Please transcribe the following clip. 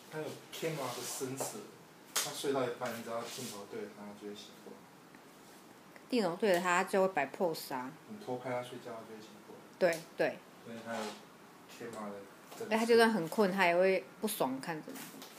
他有天马的深邃，他睡到一半，你只要镜头对着他，他就会醒过来。 镜头对着他就会摆 pose 啊。 你偷拍他睡觉，他就会醒过来。 对对。 所以他有天马的。 他就算很困，他也会不爽看着你。